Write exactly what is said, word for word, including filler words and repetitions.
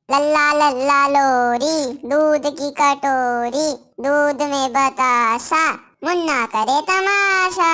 लल्ला लल्ला लोरी, दूध की कटोरी, दूध में बतासा, मुन्ना करे तमाशा।